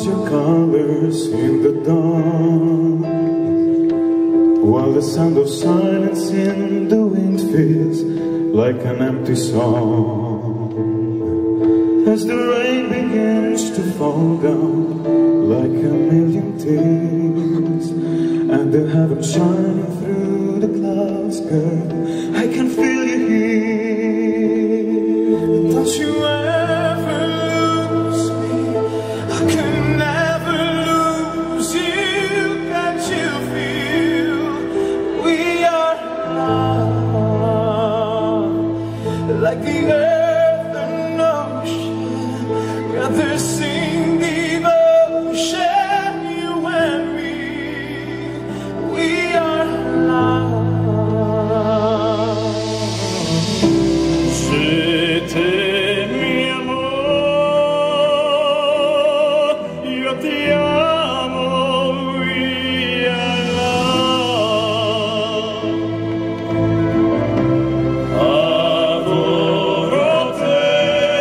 your colors in the dawn, while the sound of silence in the wind feels like an empty song. As the rain begins to fall down like a million tears, and the heavens shining through the clouds, girl, I can feel you here. Don't you ever lose me, I can never lose you. Can't you feel we are love, like the earth and ocean, rather sing devotion, you and me, we are love. Siete mi amor, io ti amo, we are love. Adoro te,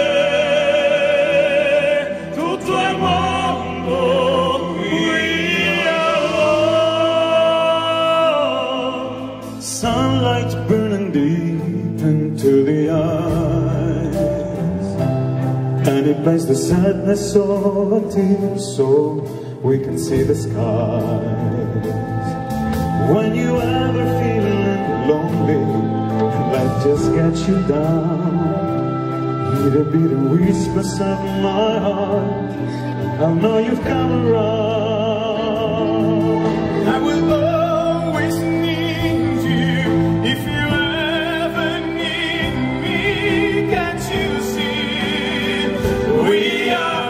tutto il mondo, we are love. Sunlight burning deep into the eyes, and it brings the sadness of a tear so we can see the skies. When you ever feeling lonely and life just gets you down, hear the beating whispers of my heart, I'll know you've come around. I will always need you if you ever need me. Can't you see we are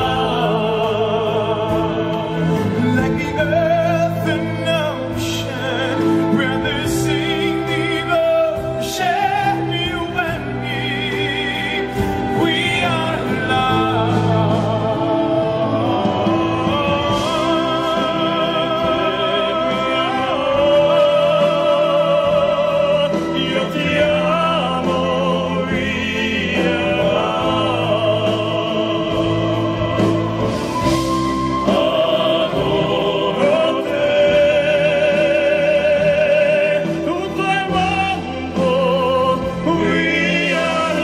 love, like the earth and ocean, rather sing devotion, you and me, we are love. Io ti amo, we are love. Adoro te, tutto il mondo, we are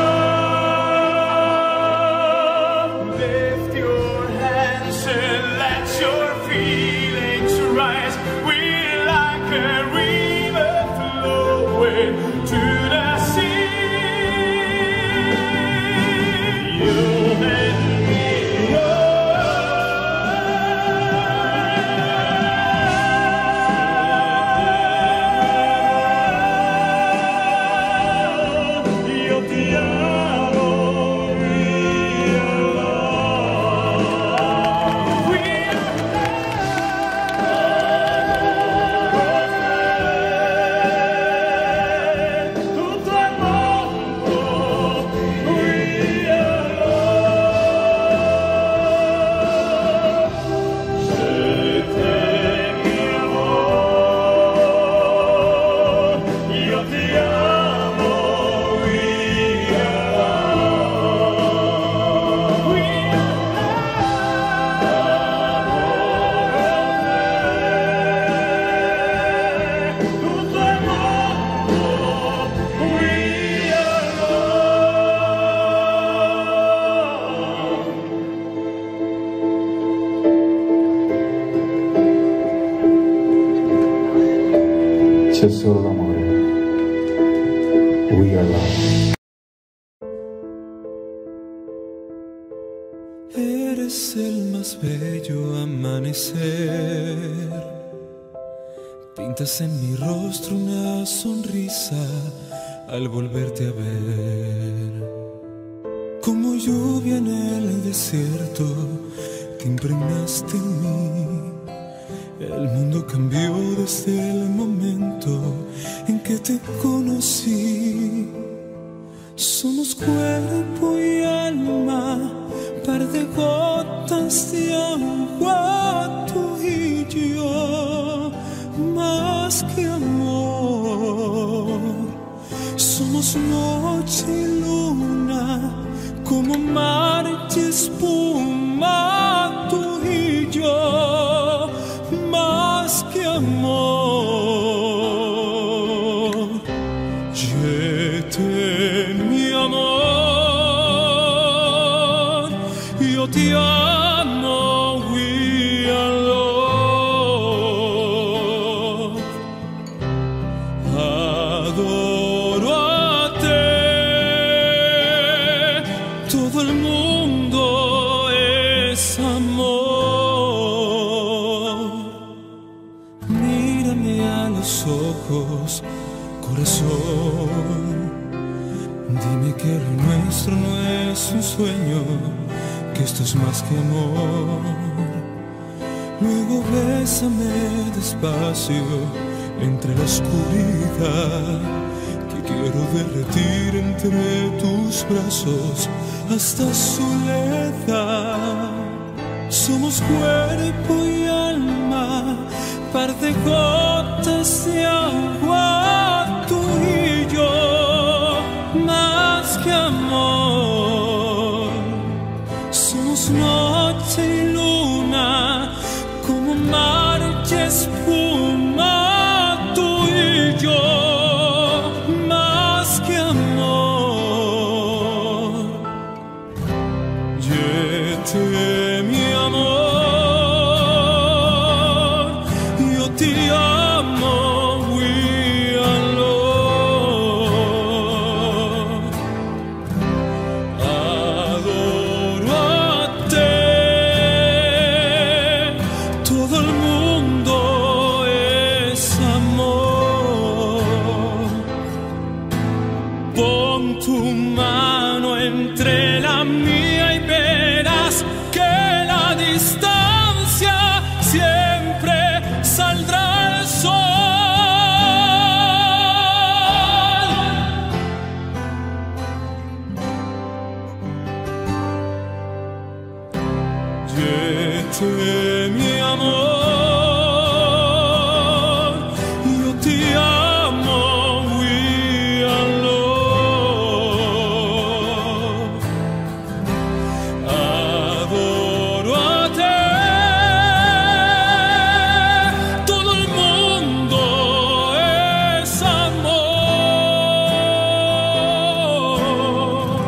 love. Lift your hands and let your feelings rise. We're like a river flowing to the sea. You and me, io ti amo, we are love. We are love. Tutto il mondo, we are love. Siete mi amor, io ti amo, we are love. We are love. Tutto il mondo, we are love. C'è solo l'amore. We are love. Eres el más bello amanecer, pintas en mi rostro una sonrisa al volverte a ver. Como lluvia en el desierto, te impregnaste en mí. El mundo cambió desde el momento en que te conocí. Somos cuerpo y alma, par de gotas de agua, tú y yo, más que amor. Somos noche y luna, como mar y espuma, tú Yo te amo, we are love. Adoro a ti. Todo el mundo es amor. Mírame a los ojos, corazón. Dime que lo nuestro no es un sueño, que esto es más que amor. Luego bésame despacio entre la oscuridad, que quiero derretir entre tus brazos hasta soledad. Somos cuerpo y alma, par de gotas de agua, tú y yo, más que amor. Somos noche y luna, como mar y espuma, tú y yo, más que amor. Yete, mi amor, yo te amo, we are love. Adoro a ti. Todo el mundo es amor. Pon tu mano entre la mía y verás que la distancia siempre saldrá el sol. Yete, mi amor, yo te amo, we are love. Adoro a ti. Todo el mundo es amor.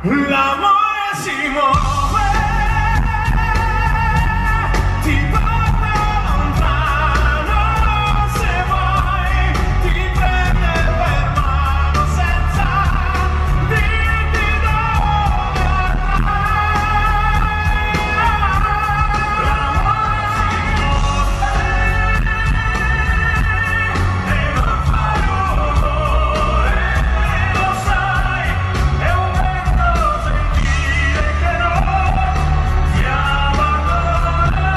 L'amore si muove, ti porta lontano, se vuoi, ti prende per mano senza dirti dove andrai. L'amore si muove e non fa rumore, lo sai, è un vento gentile che non ti abbandona.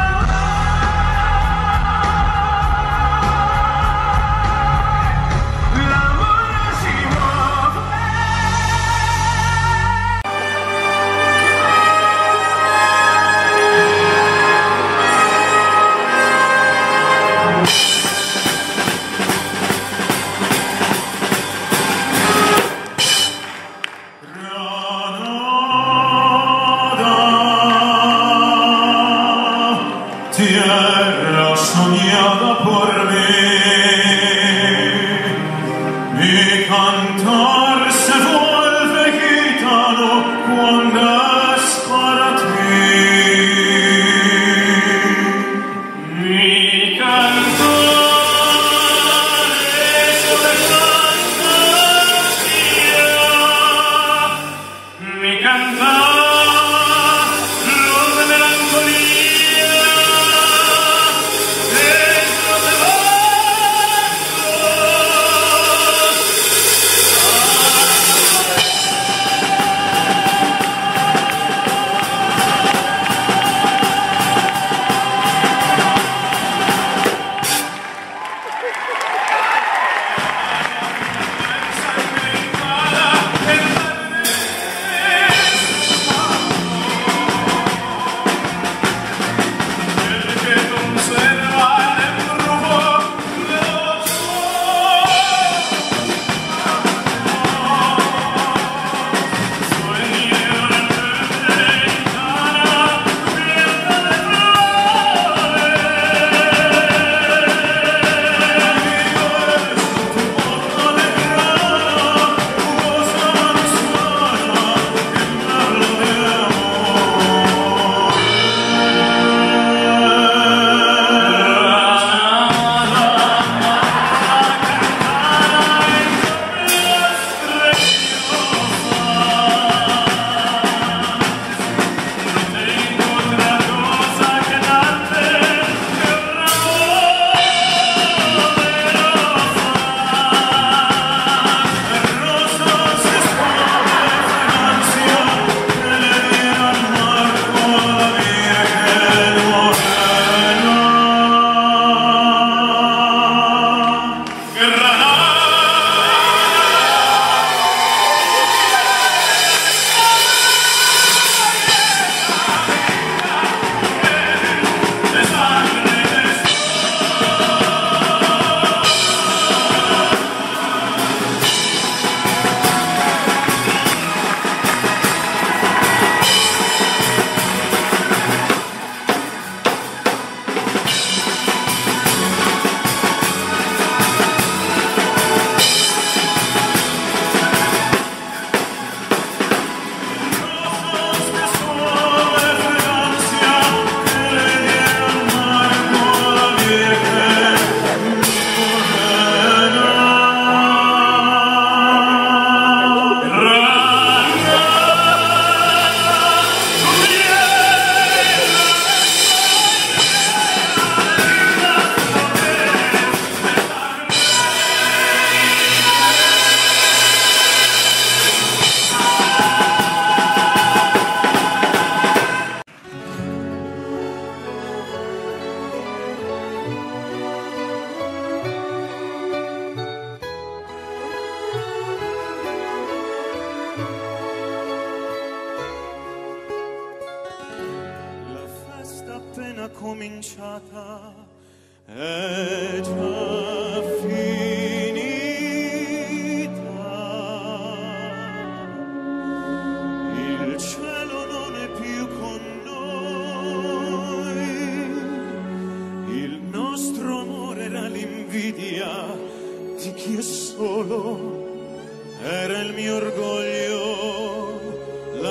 L'amore si muove. Tierra soñada por mí, mi cantar se vuelve gitano cuando es para ti. Mi cantar es de fantasía, mi cantar lo de melancolía. cominciata è già finita. Il cielo non è più con noi, il nostro amore era l'invidia di chi è solo, era il mio orgoglio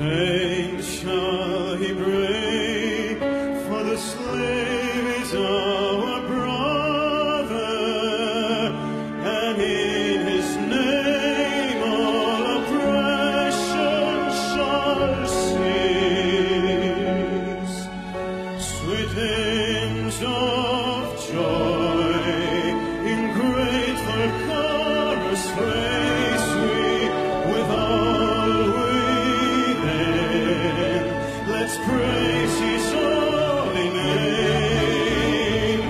chain shall he break, for the slave is our brother, and in his name all oppression shall cease. Sweet hymns of joy in grateful chorus raise we with all within. Let's praise his holy name.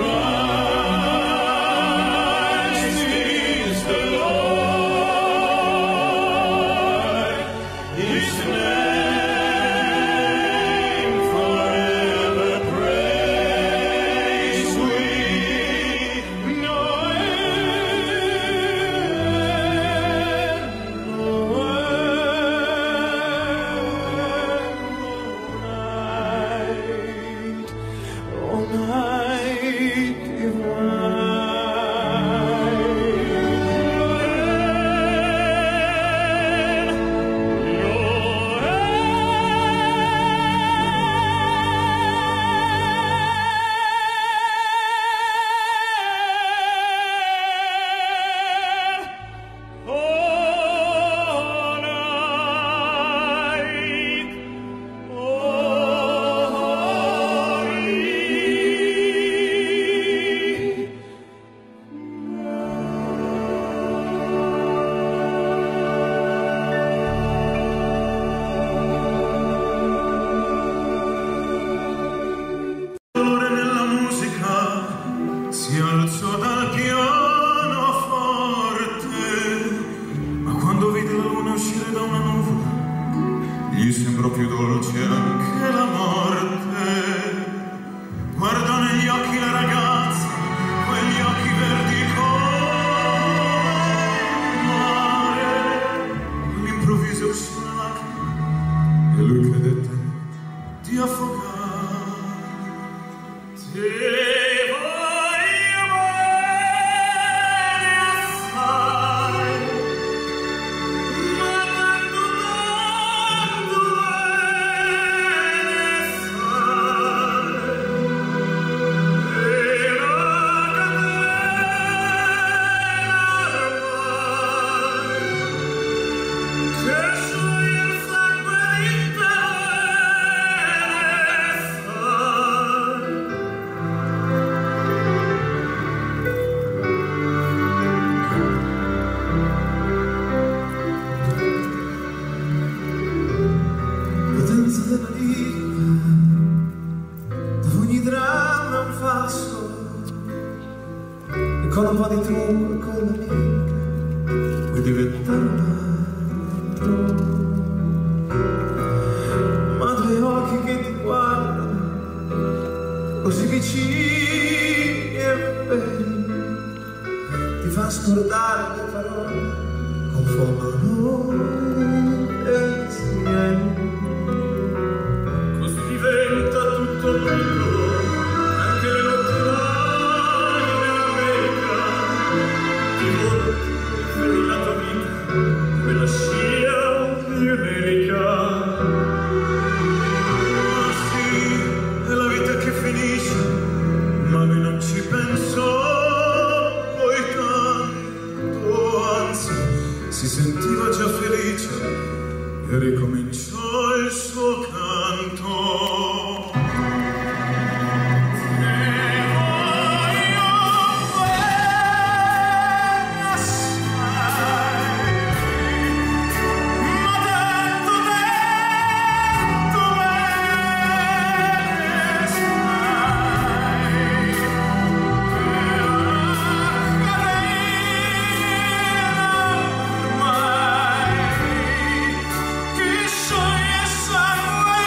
Christ is the Lord. His name forever praise we. Si alzò dal pianoforte, ma quando vide la luna uscire da una nuvola, gli sembrò più dolce anche la morte. Guardò negli occhi la ragazza, quegli occhi verdi come il mare. All'improvviso uscì una lacrima e lui credette di affogare. Della vita, dove ogni dramma è un falso, e con un po' di trucco e con l'amica puoi diventare un altro. Ma due occhi che ti guardano così vicini e belli ti fa scordare le parole, confondono i pensieri. Diventa tutto bello, anche le lontane in America. Ti volti per la tua vita come la scia di America. Ma sì, è la vita che finisce, ma lui non ci pensò poi tanto, anzi si sentiva già felice e ricominciò il suo canto. Che sogni e sangue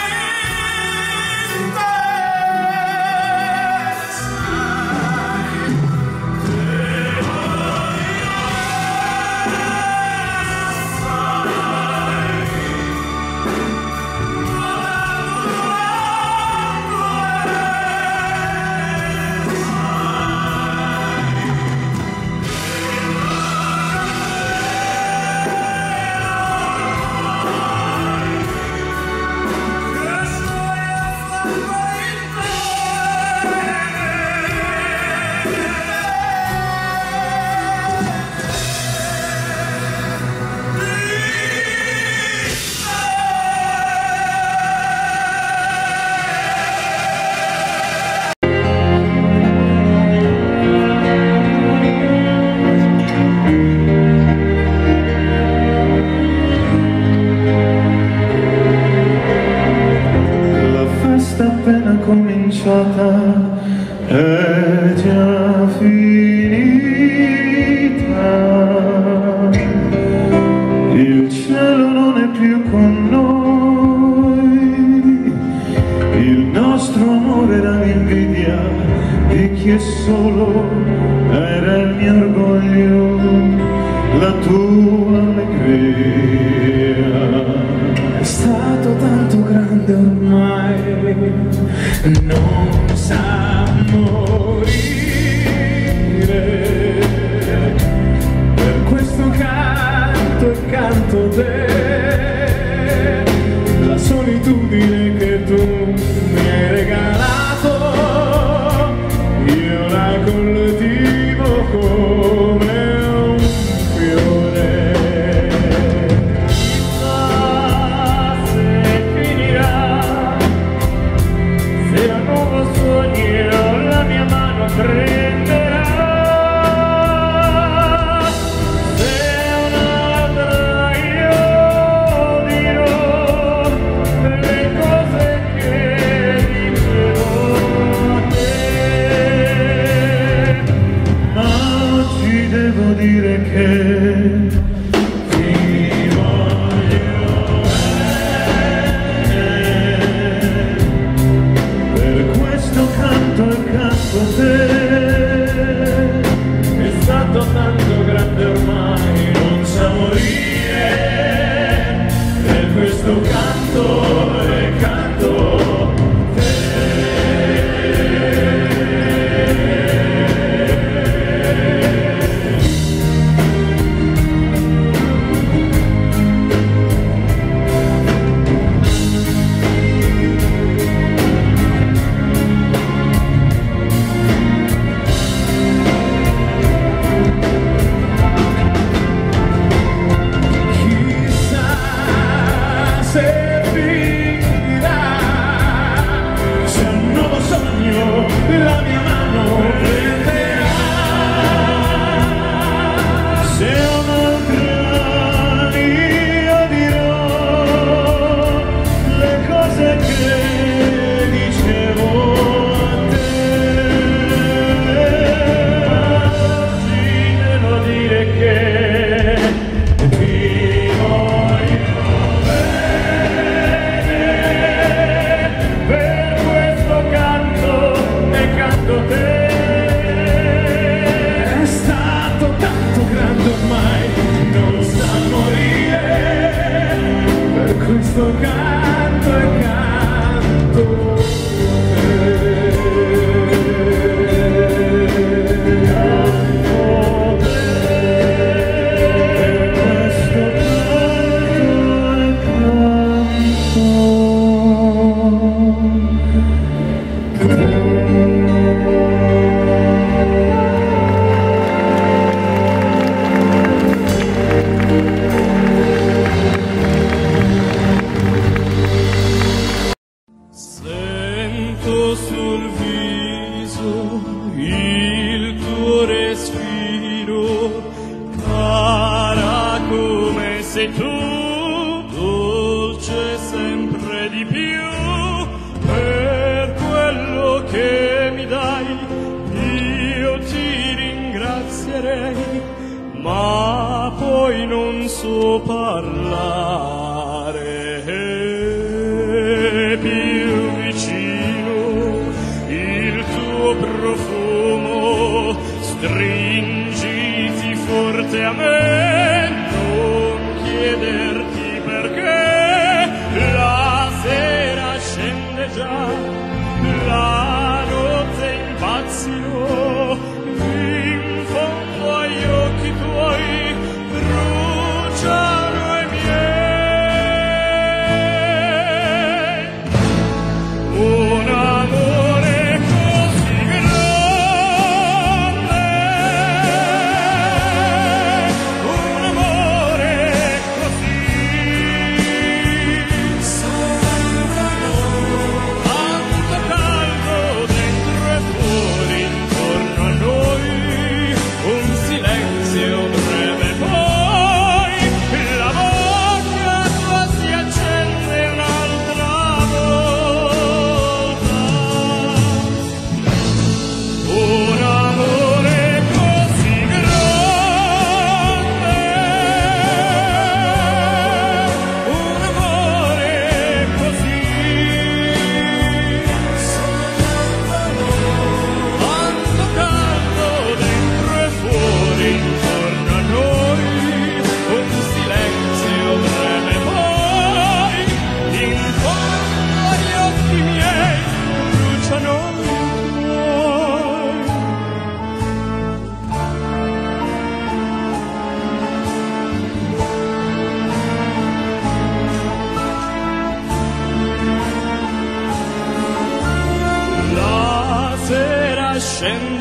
il cielo non è più con noi, il nostro amore era l'invidia di chi è solo, era il mio orgoglio, la tua allegria. È stato tanto grande ormai, non sa morire. Per questo canto e canto te, la solitudine che tu mi hai regalato, io la coltivo come un fiore. Prenderà, se un'altra io dirò le cose che dicevo a te, Ma oggi devo dire che ti voglio bene, per questo canto e canto te. È stato tanto grande ormai, non sa morire. Per questo canto e canto te. Se finirà, se un nuovo sogno la mia mano prenderà, Se un'altra io dirò le cose che dicevo a te. oggi devo dire che ti voglio bene, per questo canto e canto te. è stato tanto grande ormai, non sa morire. Per questo canto e canto Sento sul viso il tuo respiro, cara come sei tu, dolce sempre di più, per quello che mi dai io ti ringrazierei, ma poi non so parlare. Più vicino il tuo profumo, stringiti forte a me, non chiederti perché, la sera scende già, la notte impazzirò, in fondo agli occhi tuoi bruciano i miei. Un amore così grande, un amore così tanto caldo dentro e fuori intorno a noi, un silenzio breve poi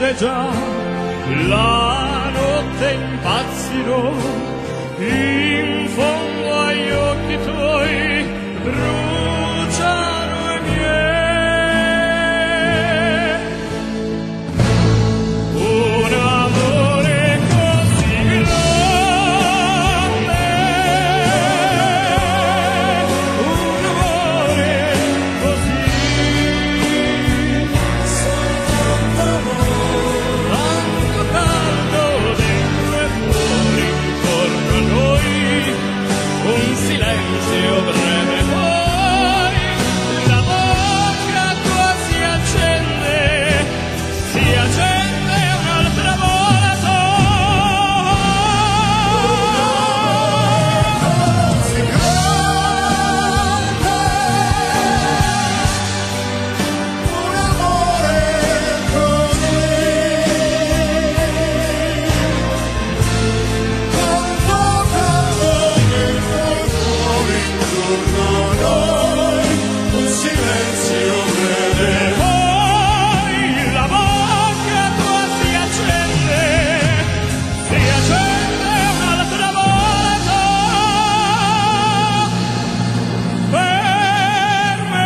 che già la notte impazzirò, in fondo agli occhi tuoi bruciano i miei. Un amore così grande, un amore così tanto caldo dentro e fuori intorno a noi, un silenzio breve poi, la bocca tua si accende un'altra volta. Così grande, un amore così tanto caldo dentro e fuori intorno a noi, un silenzio breve. Poi la bocca tua si accende un'altra volta per me.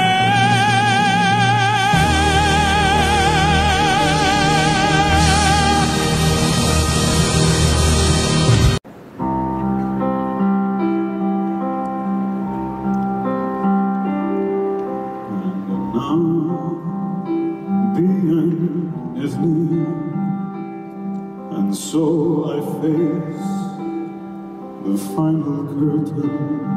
And now the end is near, and so I face the final curtain.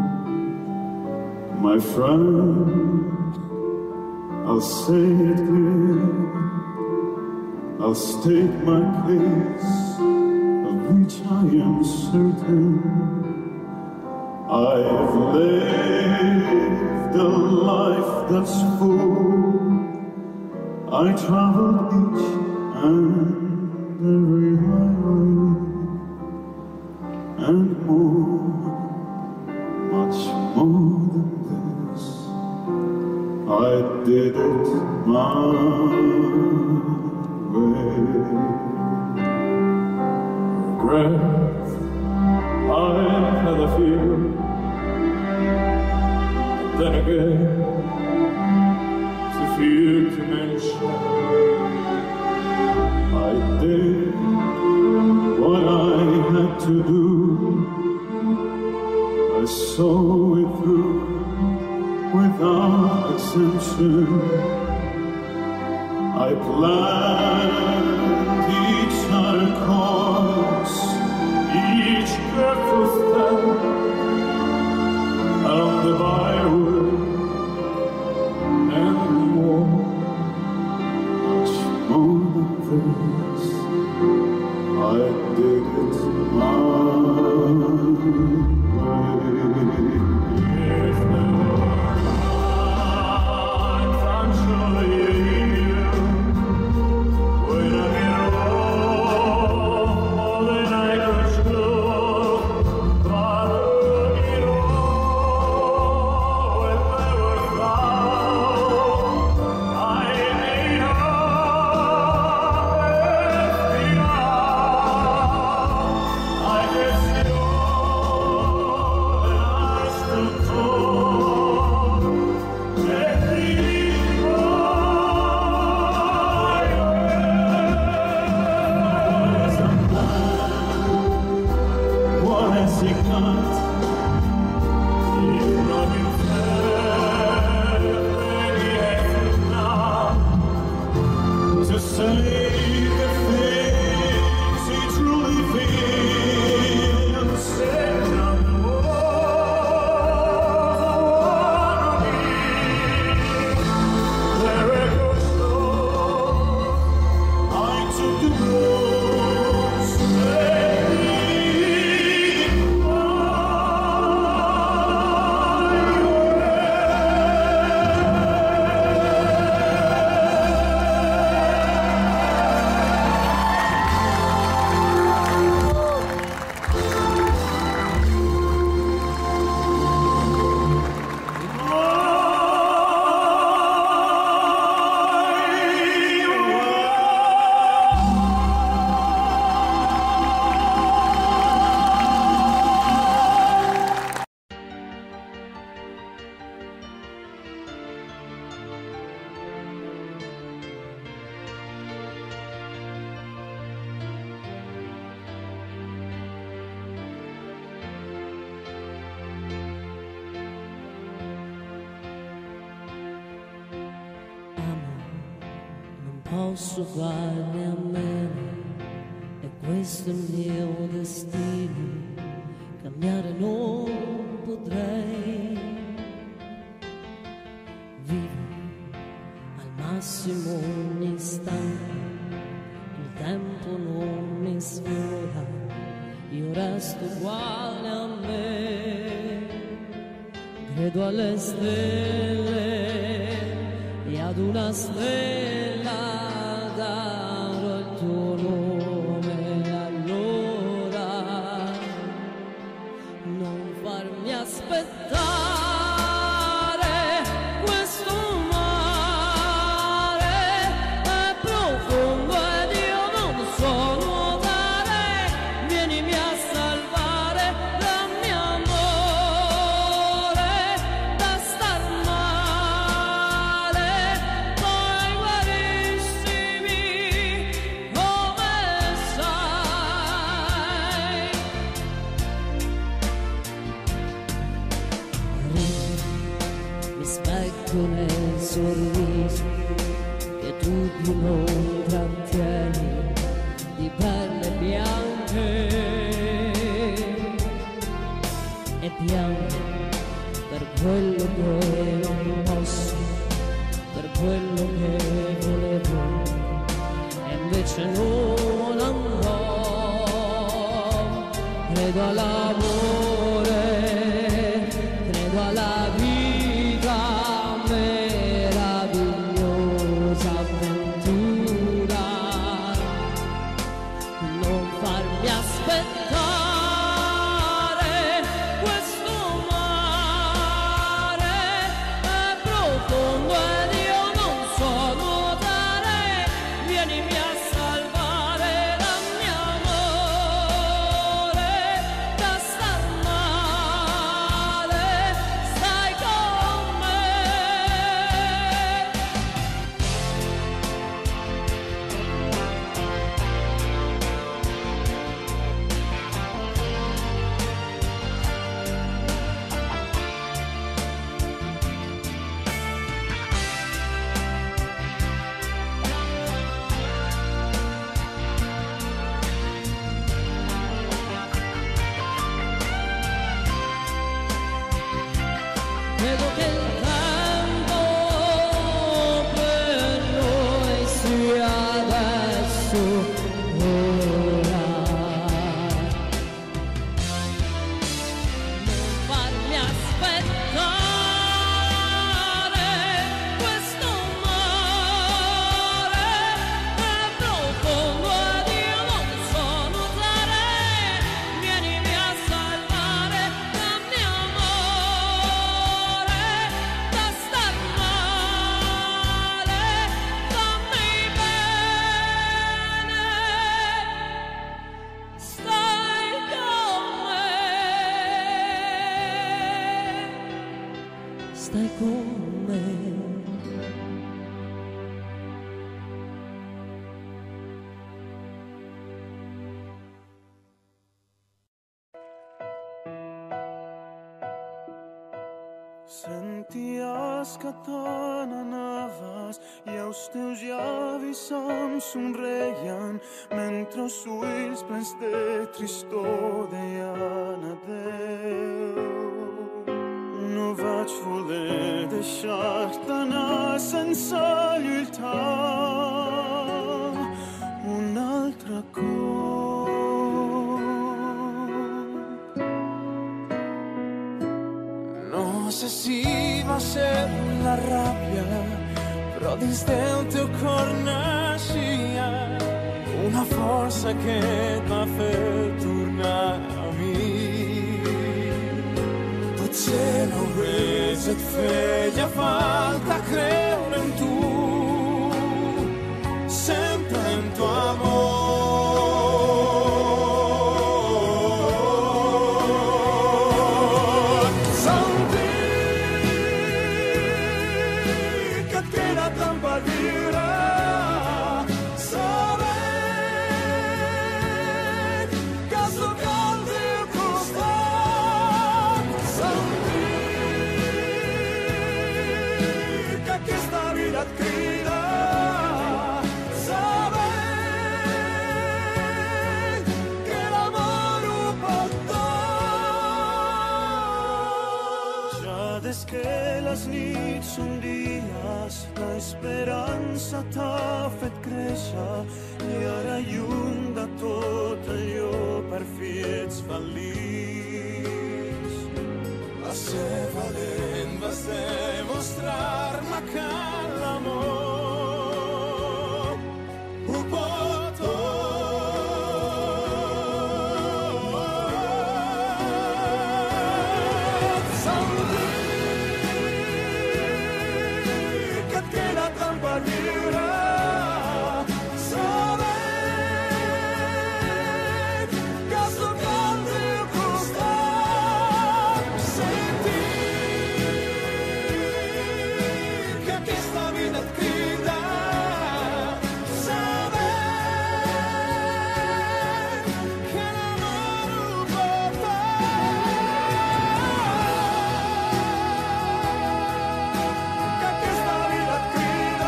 My friend, I'll say it clear, I'll state my case, of which I am certain. I've lived a life that's full. I traveled each and every highway, and more, much more than this. I did it my way. Regret, I've had a few, but then again, too few to mention. I did what I had to do. I saw it through without exemption. I planned each other course, each careful step along the byway, and more, much more than this. I did it my way. If there were times I'm sure you when I get posso farne a meno, e questo è il mio destino, cambiare non potrei. Vivo al massimo un istante, il tempo non mi sfiora, io resto uguale a me. Credo alle stelle e ad una stella darò il tuo nome, allora non farmi aspettare questo mare è profondo ed io non so nuotare, vienimi a salvare dal mio amore, da star male, poi guarissimi come sai. Mi specchio nel sorriso che tu più non trattieni, di perle bianche, e piango per quello che non posso, per quello che volevo, e invece non andò. Credo all'amore, credo alla vita, meravigliosa avventura, non farmi aspettare questo mare è profondo ed io non so nuotare, vienimi a salvare dal mio amore, da star male, stai con me. Credo che il tempo per noi sia adesso, ora. Non farmi aspettare questo mare è profondo ed io non so nuotare, vienimi a salvare dal mio amore, da star male, fammi bene, stai con me. Sentías que te n'anaves i els teus llavis em somreien mentre els ulls plens de tristor deien adeu. No vaig voler deixar-te anar sense lluitar un altre cop. No sé si va ser la ràbia, però dins del teu cor naixia una força que t'ha fet tornar a mi. Potser només et feia falta creure en tu, sempre en tu amor. Sentir que et queda tant per viure, saber que sóc al teu costat, sentir que aquesta vida et crida, Des que les nits són dies, l'esperança t'ha fet créixer i ara lluny de tot allò per fi ets feliç. Vas ser valent, vas demostrar-me que l'amor ho pot tot. Sentir que et queda tant per viure, saber que sóc al teu costat, sentir que aquesta vida et crida, saber que l'amor ho pot tot, que aquesta vida et crida,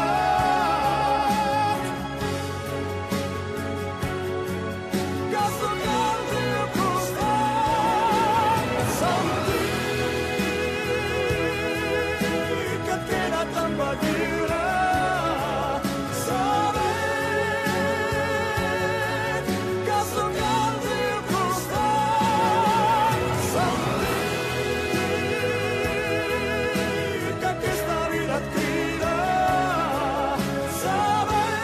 que sóc al teu costat, sentir que et queda tant per viure, saber que sóc al teu costat, sentir que aquesta vida et crida, saber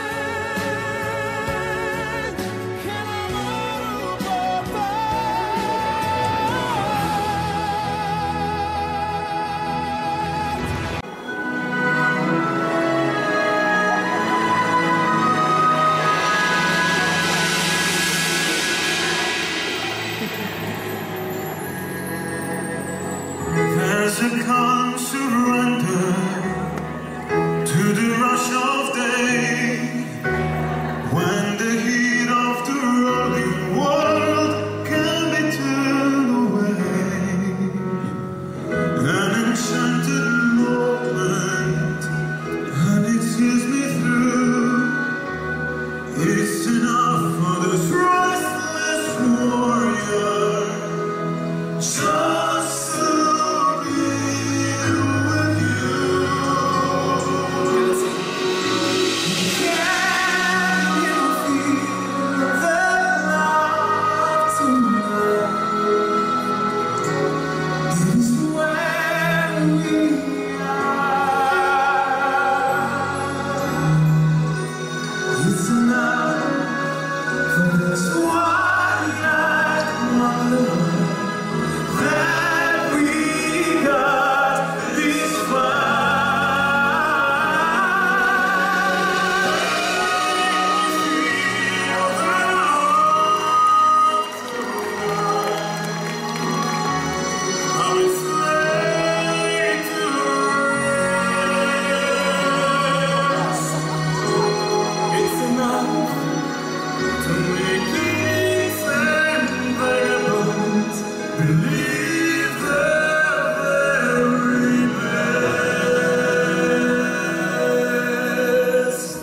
que l'amor ho pot There's a calm surrender to the rush of day, when the heat of the rolling world can be turned away. An enchanted moment, and it sees me through. It's enough for this restless warrior. Just to be with you. Can you feel the love tonight? It is where we are. It's enough for this one-night wonder that we got this far. How it's laid to rest. It's enough to make these environments believe the very best.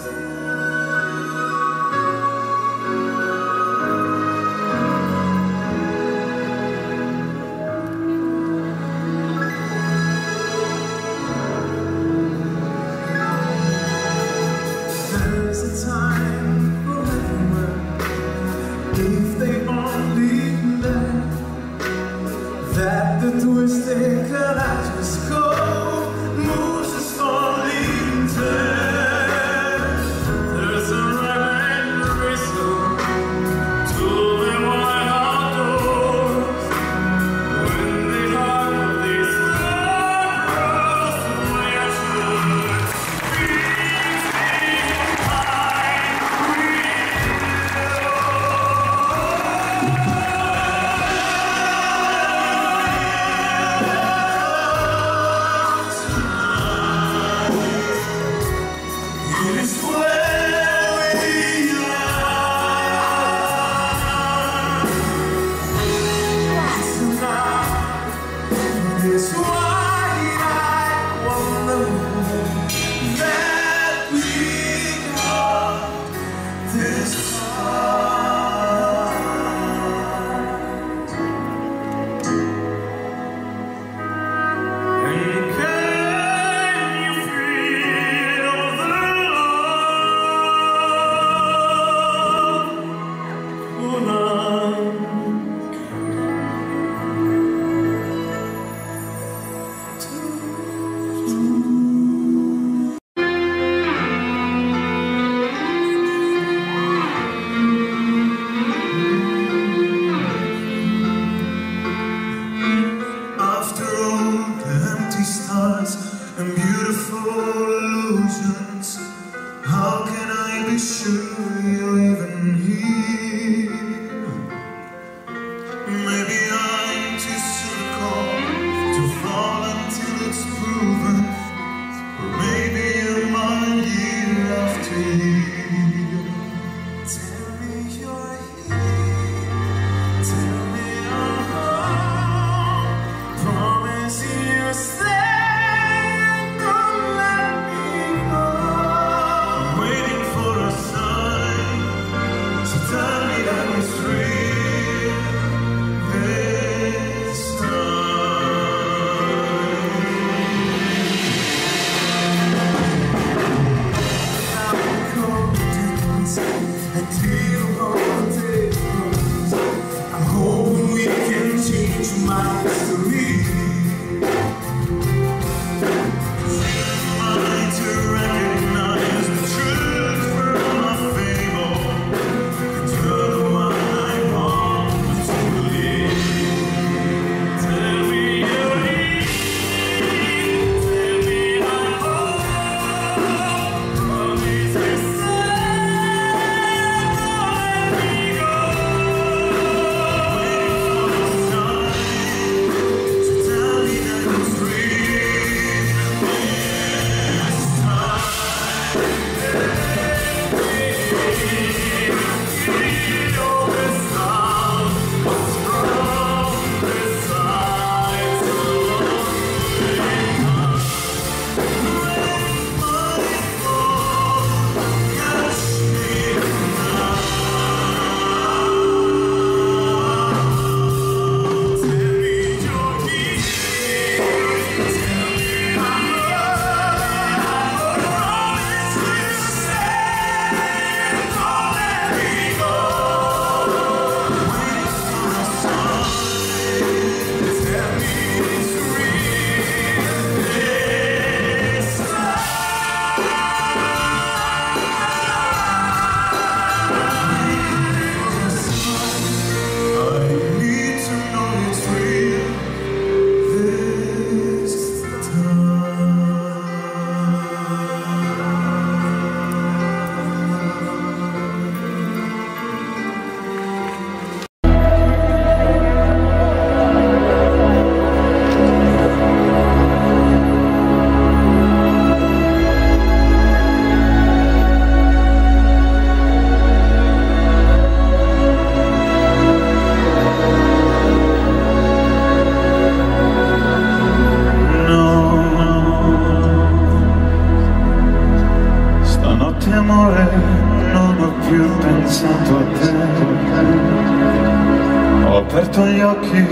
There's a time for everyone, if they only learn that the twisted kaleidoscope moves us only in turn. There's a rhyme and reason to the wide outdoors, when the heart of this love grows reassured. Beats behind we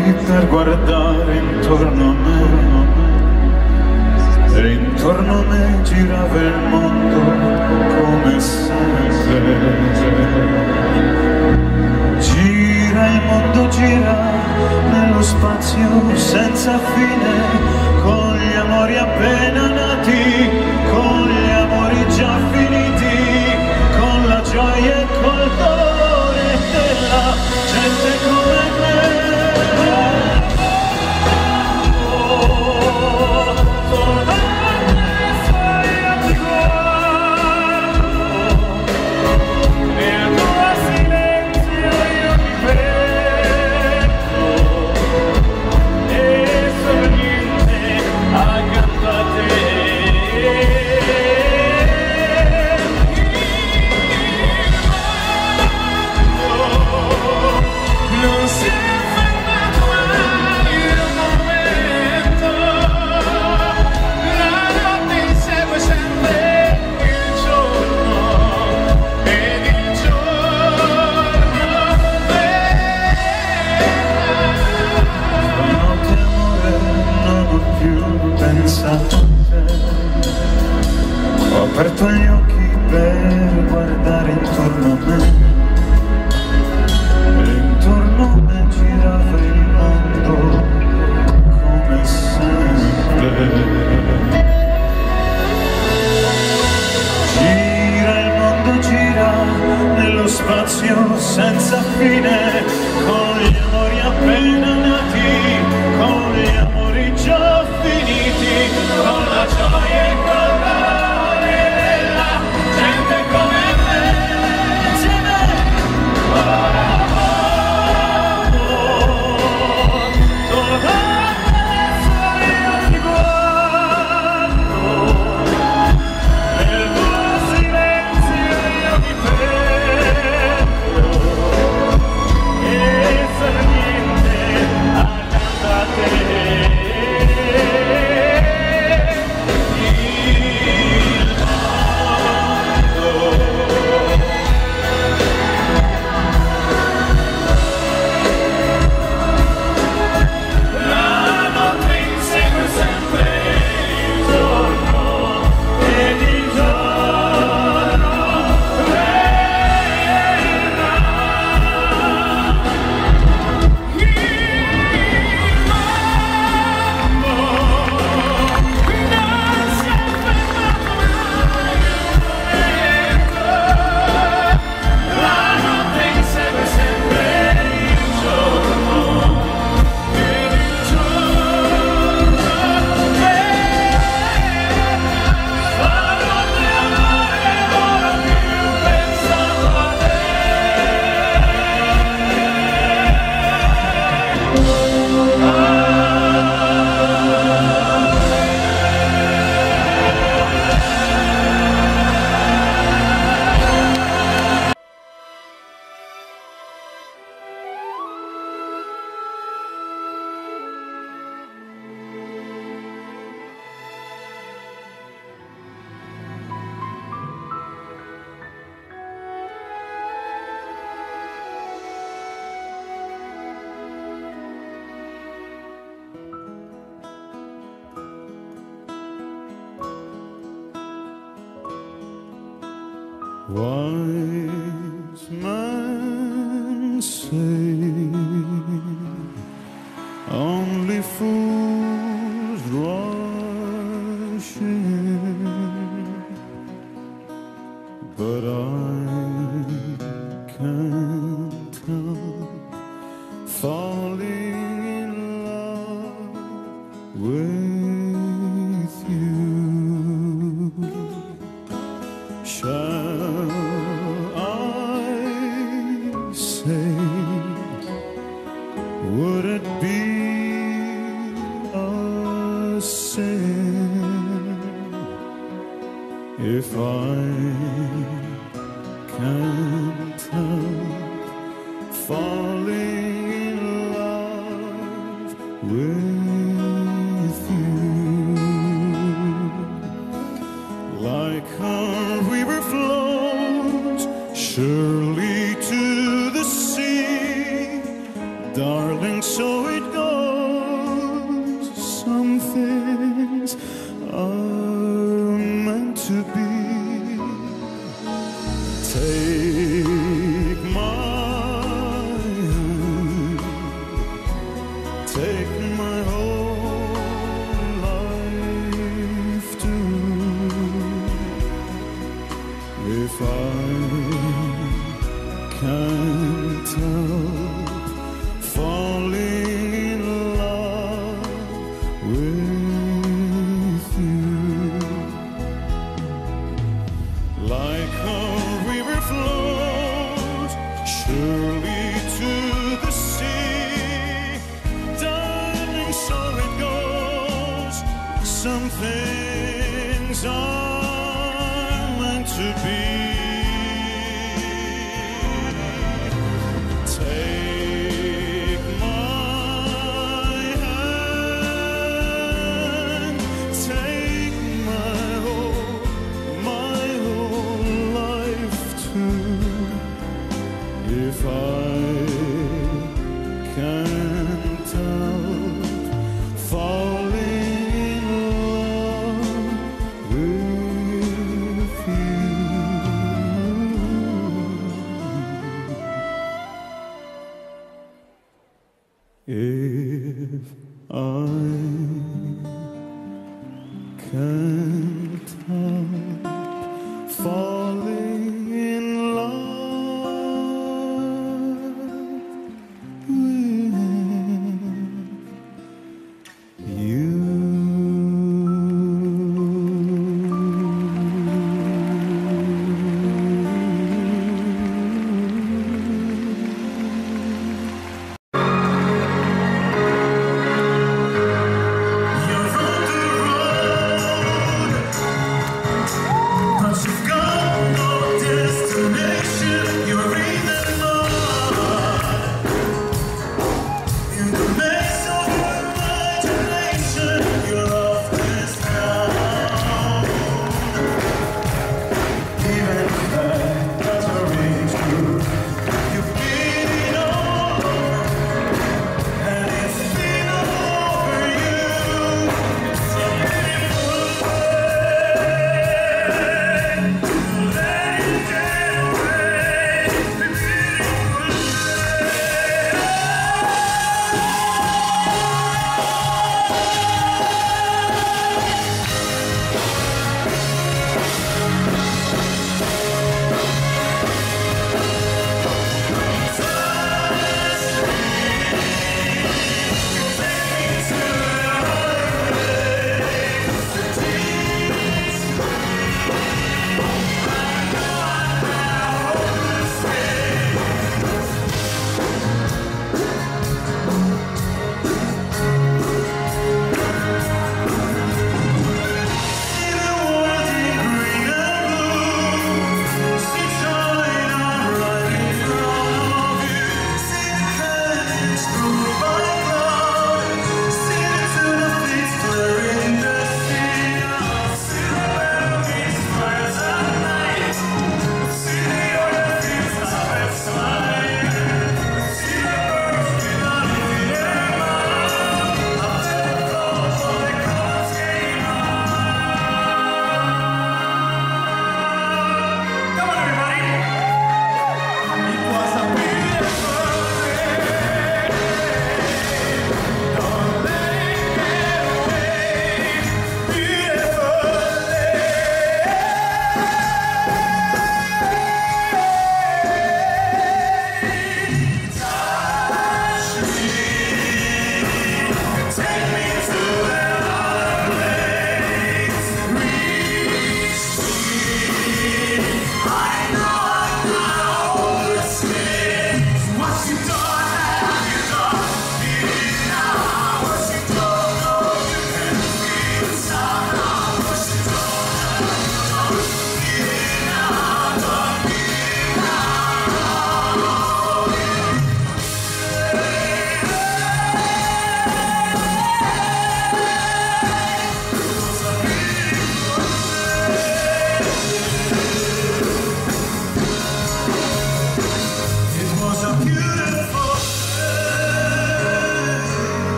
per guardare intorno a me, e intorno a me girava il mondo come sempre. Gira il mondo, gira nello spazio senza fine, con gli amori appena nati, con gli amori già finiti, con la gioia e col dolore della gente come me. Ho aperto gli occhi per guardare intorno a me, e intorno a me girava il mondo come sempre. Gira il mondo, gira nello spazio senza fine, con gli amori appena nati, con gli amori già finiti, con la gioia e col dolore della gente come me. Insieme nel tuo silenzio io mi perdo, e sarà niente accanto a te. Wise men say only fools rush in, but I can't help falling in love with you. Shall I say, would it be a sin if I can't help falling in love with you? Like a river flows surely to the sea, darling, so it goes. things are meant to be. Take my hand, take my whole life too. If I can't help falling in love with you, like a river flows surely to the sea, darling, so it goes. Some things are meant to be. Take my hand, take my whole life too. If I can't help falling in love with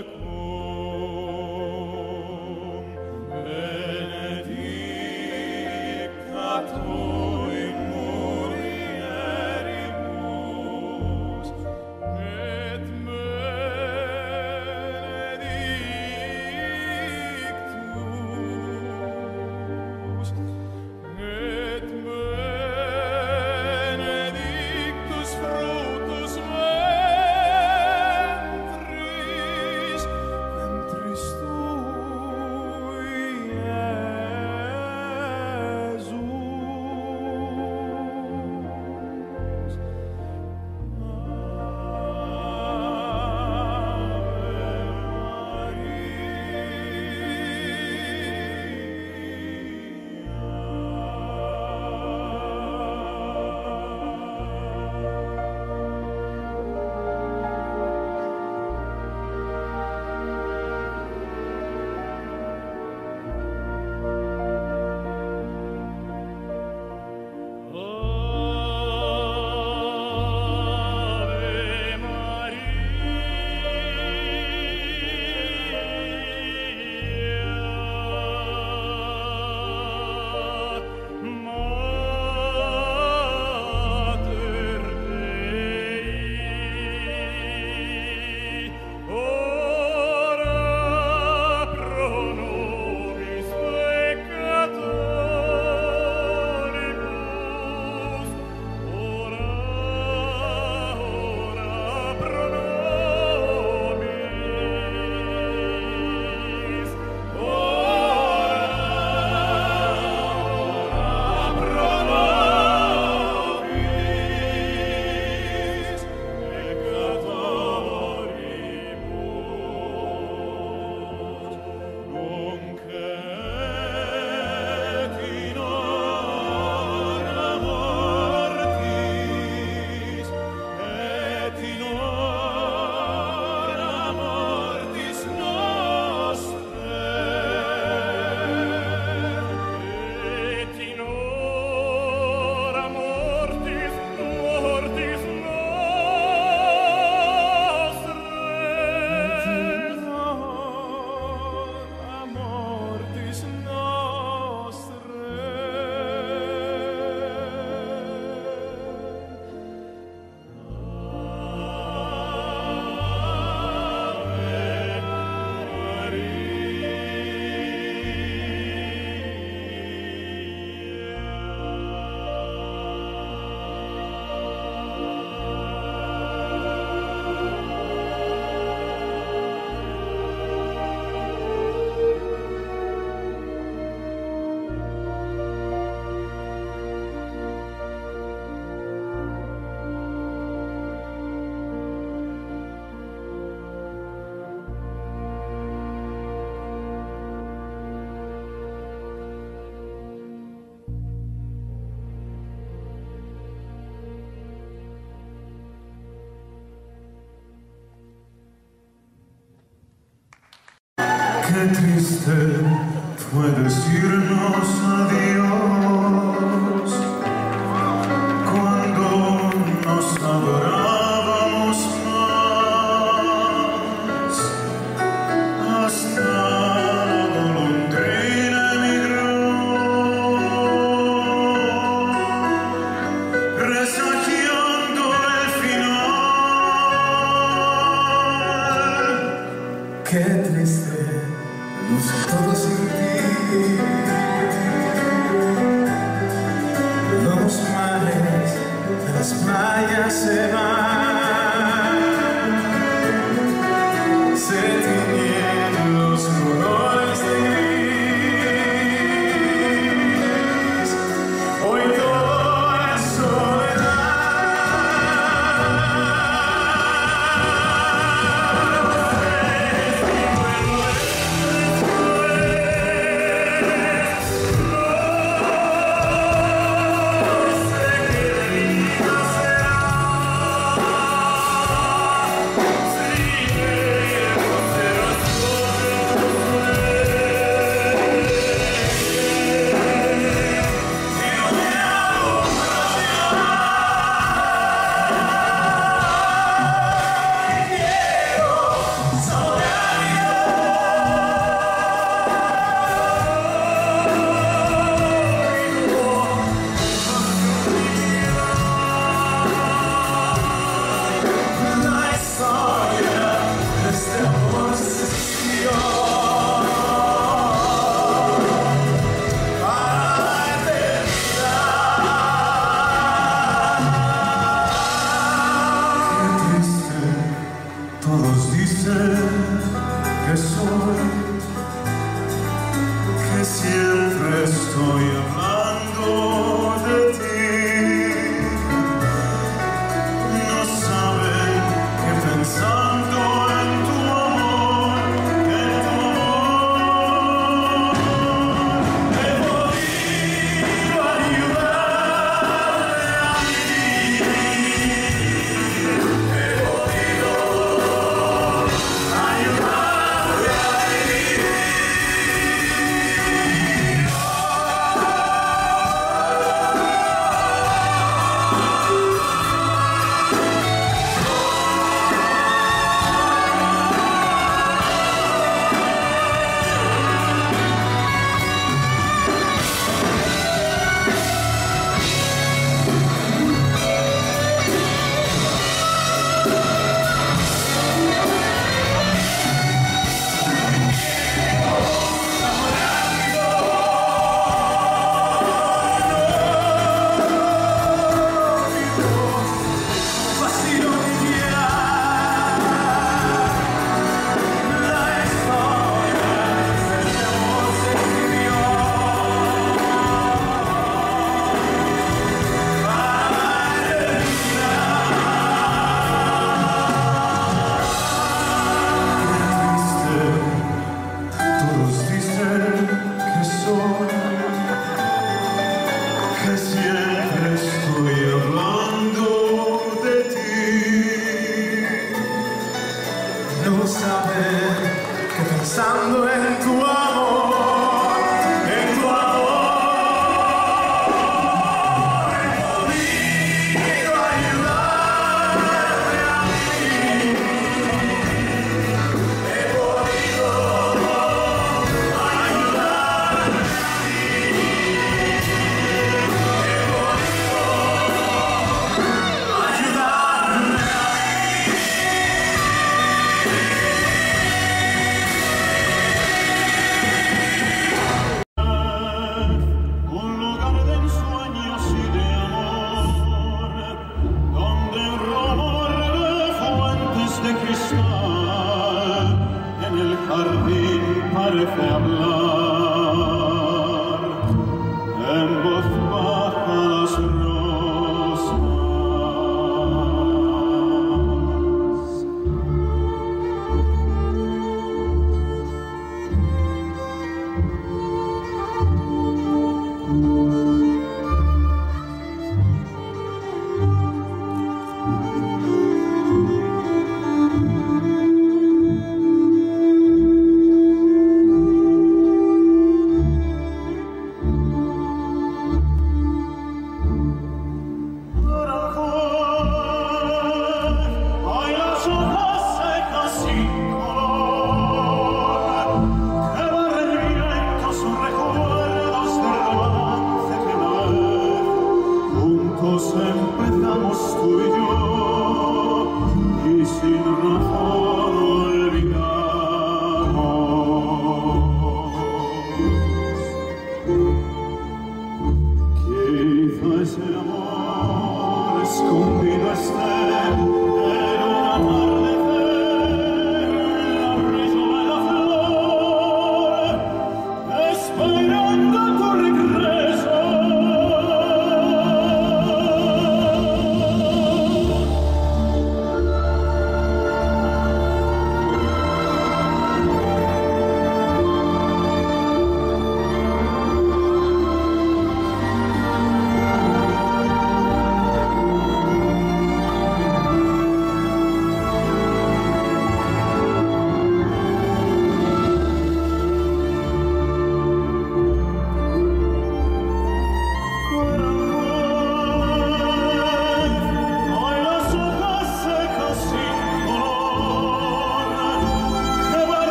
Qué triste fue decirnos adiós cuando nos adorábamos más. Hasta la golondrina emigró, presagiando el final. Qué triste. No sé todo sin ti. Los mares de las playas se van, se tiñen los colores de gris. Hoy todo es soledad. soy, que siempre estoy hablando de ti. No saben que pensando en tu amor, he podido ayudarte a ti. He podido ayudarte a ti. Que siempre estoy hablando de ti. No saben que pensando en tu amor, en tu amor, he podido ayudarte a ti. He podido ayudarte a parece hablar en voz baja las rosas.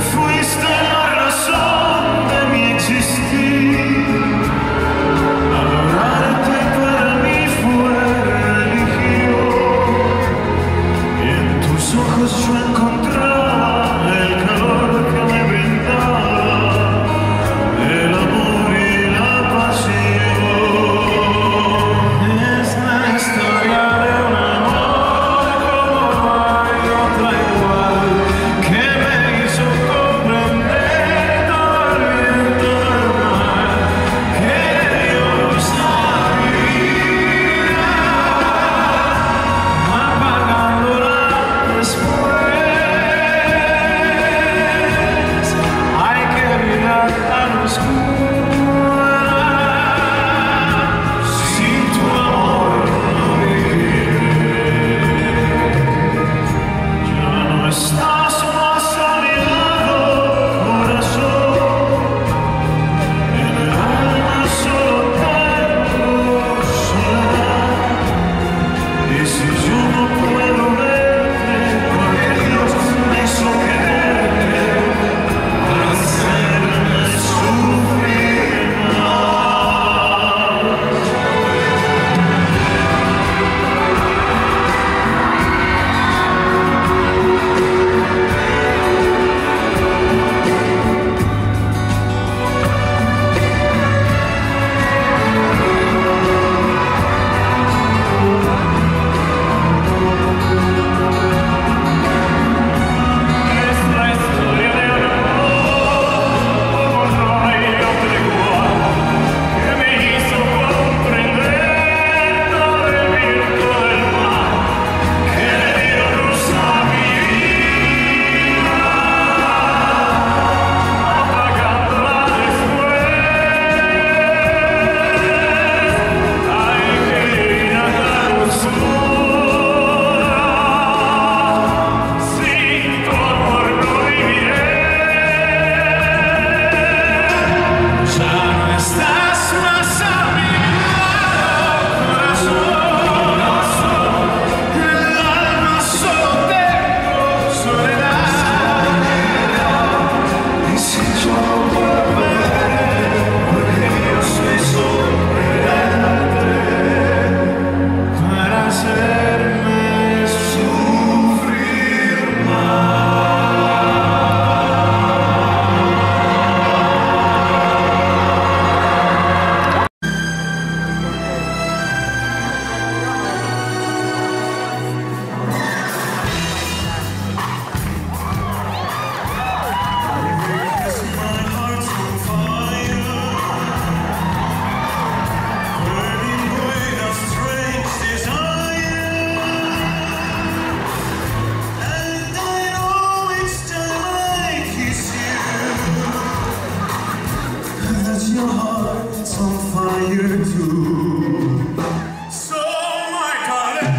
Fuiste la razón de mi existir. Adorarte para mí fue religión. Y en tus ojos yo encontraba el calor que me brindaba el amor y la pasión. Es la historia de un amor como no hay otra igual, que me hizo comprender todo el bien, todo el mal, que dio luz a mi vida, apagándola después. Hay que mirar tan oscura, sin tu amor no vivir. Ya no estás más a mi lado, corazón. En el alma solo tengo soledad. Y si yo no puedo verte, porque Dios me hizo quererte para hacerme sufrir más. Es la historia de amor como no hay otra igual, que me hizo comprender todo el bien, todo el mal, que le dio luz a mi vida, apagándola después. Hay que ir a la oscura, sin tu amor no viviré. Ya no estás más a mi lado, corazón. En el alma solo tengo soledad. Y si yo no puedo verte, porque Dios me hizo quererte para hacerme sufrir más. My heart's on fire, burning with a strange desire, and I know each time I kiss you that your heart's on fire too. So my darling,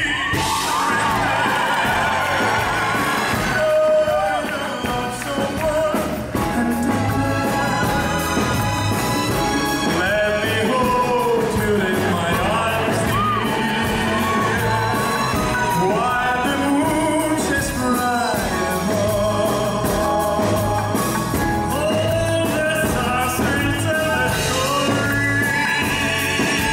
let me hold you in my arms, while the moon shines bright above. All the stars will tell a story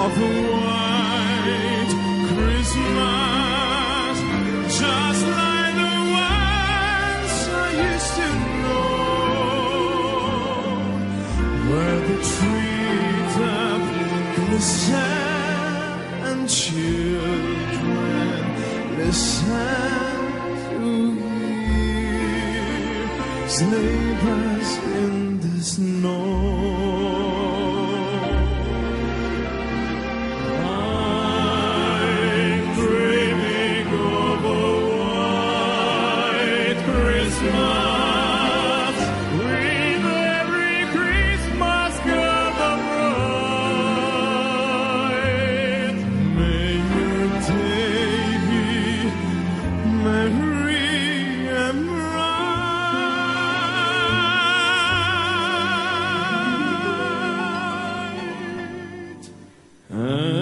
of a white Christmas, just like the ones I used to know, where the treetop glisten and children listen to hear sleigh bells in the snow. I'm dreaming of a white Christmas with every Christmas girl bright. May your day be merry and bright.